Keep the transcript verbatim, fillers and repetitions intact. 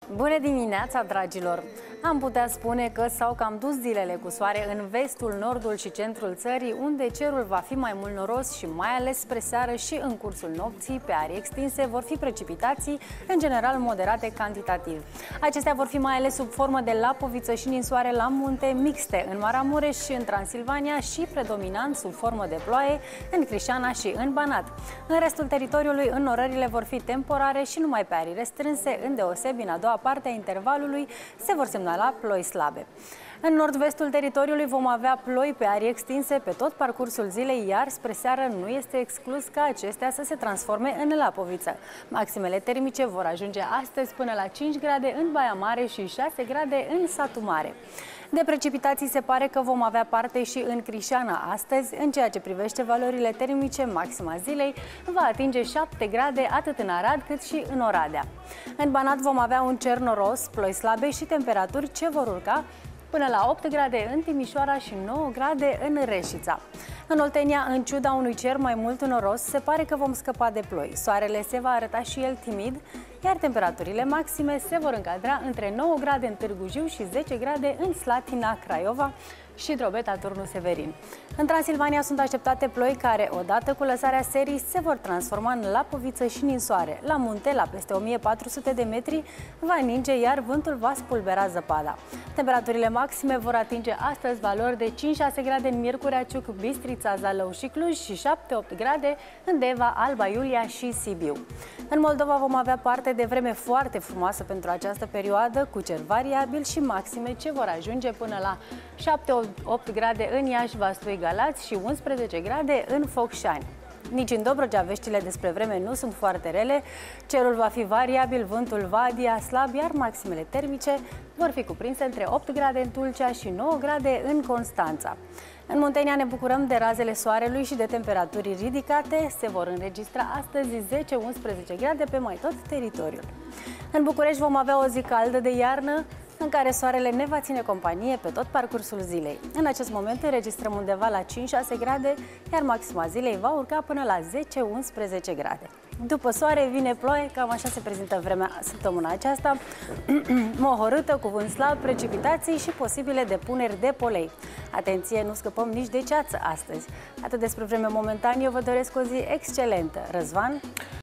Bună dimineața, dragilor! Am putea spune că s-au cam dus zilele cu soare în vestul, nordul și centrul țării, unde cerul va fi mai mult noros și mai ales spre seară și în cursul nopții, pe arii extinse, vor fi precipitații, în general moderate cantitativ. Acestea vor fi mai ales sub formă de lapoviță și ninsoare la munte, mixte în Maramureș și în Transilvania și predominant sub formă de ploaie în Crișana și în Banat. În restul teritoriului, înnorările vor fi temporare și numai pe arii restrânse, îndeosebi în a doua parte a intervalului, se vor semna la ploi slabe. În nord-vestul teritoriului vom avea ploi pe arii extinse pe tot parcursul zilei, iar spre seară nu este exclus ca acestea să se transforme în lapoviță. Maximele termice vor ajunge astăzi până la cinci grade în Baia Mare și șase grade în Satu Mare. De precipitații se pare că vom avea parte și în Crișana astăzi. În ceea ce privește valorile termice, maxima zilei va atinge șapte grade atât în Arad cât și în Oradea. În Banat vom avea un cer noros, ploi slabe și temperaturi ce vor urca până la opt grade în Timișoara și nouă grade în Reșița. În Oltenia, în ciuda unui cer mai mult noros, se pare că vom scăpa de ploi. Soarele se va arăta și el timid, iar temperaturile maxime se vor încadra între nouă grade în Târgu Jiu și zece grade în Slatina, Craiova și Drobeta, Turnu Severin. În Transilvania sunt așteptate ploi care, odată cu lăsarea serii, se vor transforma în lapoviță și ninsoare. La munte, la peste o mie patru sute de metri, va ninge, iar vântul va spulbera zăpada. Temperaturile maxime vor atinge astăzi valori de cinci șase grade în Miercurea Ciuc, Bistrița, Zalău și Cluj și șapte opt grade în Deva, Alba Iulia și Sibiu. În Moldova vom avea parte de vreme foarte frumoasă pentru această perioadă, cu cer variabil și maxime ce vor ajunge până la șapte opt grade în Iași, Vaslui, Galați și unsprezece grade în Focșani. Nici în Dobrogea veștile despre vreme nu sunt foarte rele, cerul va fi variabil, vântul va adia slab, iar maximele termice vor fi cuprinse între opt grade în Tulcea și nouă grade în Constanța. În Muntenia ne bucurăm de razele soarelui și de temperaturi ridicate. Se vor înregistra astăzi zece unsprezece grade pe mai tot teritoriul. În București vom avea o zi caldă de iarnă, în care soarele ne va ține companie pe tot parcursul zilei. În acest moment înregistrăm undeva la cinci șase grade, iar maxima zilei va urca până la zece unsprezece grade. După soare vine ploaie, cam așa se prezintă vremea săptămâna aceasta, mohorâtă, cu vânt slab, precipitații și posibile depuneri de polei. Atenție, nu scăpăm nici de ceață astăzi. Atât despre vreme momentan, eu vă doresc o zi excelentă. Răzvan?